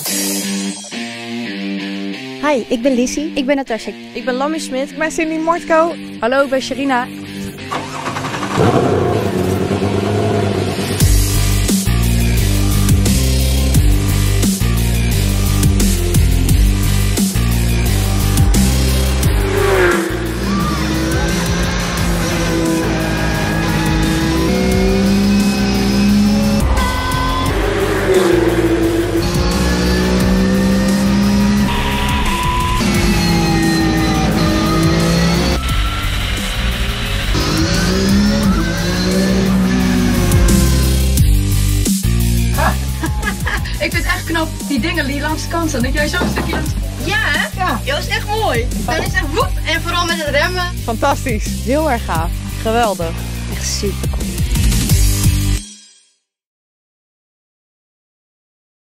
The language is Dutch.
Hi, ik ben Lizzie. Ik ben Natasja. Ik ben Lammy Smit. Ik ben Cindy Mortko. Hallo, ik ben Sharina. Ik vind het echt knap, die dingen die langs de kant staan. Dat jij zo'n stukje langs... Ja, hè? Ja. Dat is echt mooi. Dan is het woep en vooral met het remmen. Fantastisch. Heel erg gaaf. Geweldig. Echt super cool.